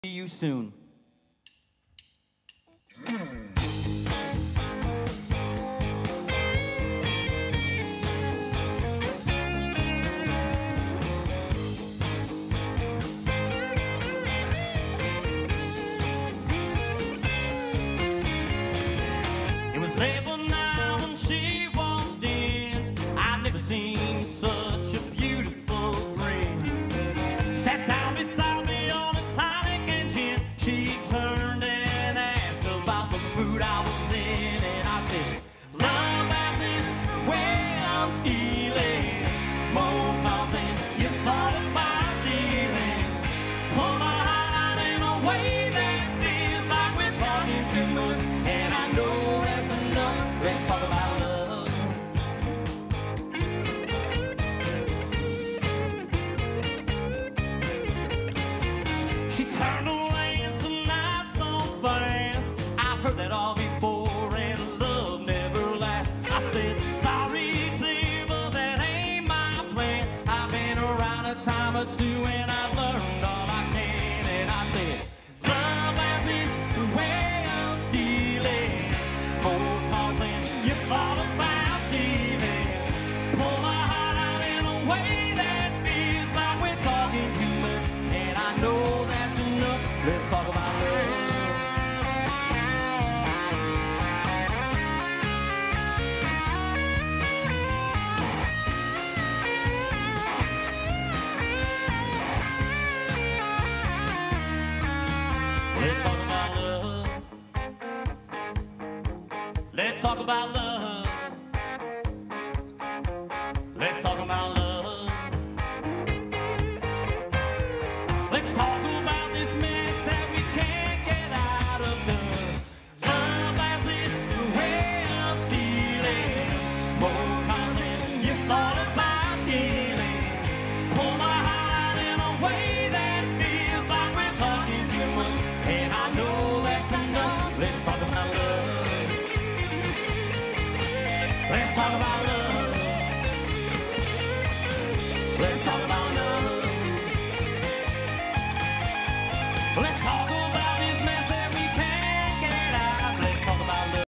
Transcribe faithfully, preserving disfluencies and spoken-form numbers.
See you soon. It was labor now when she waltzed in. I'd never seen such a beautiful grin. Sat down beside me on a tonic and gin. She turned and asked about the mood I was in, and I said, love as is the way I'm feeling, more causing you thought about dealing. Pull my heart out in a way that feels like we're talking too much, and I know that's enough. Let's talk about love. She turned away and some nights on fast. I've heard that all before, and love never lasts. I said, sorry dear, but that ain't my plan. I've been around a time or two and I've learned all I can. And I said, love as is the way I'm stealing, more causing you thought about dealing. Pull my heart out in a way that feels like we're talking too much, and I know that's enough. Let's talk about love. Let's talk about love. Let's talk about love. Let's talk about love. Let's talk about this mess that we can't get out of. Cause love as is the way I'm feeling, more causing you thought about dealing. Pull my heart out in a way that feels like we're talking too much, and I know that's enough. Let's talk about love. Let's talk about love. Let's talk about love.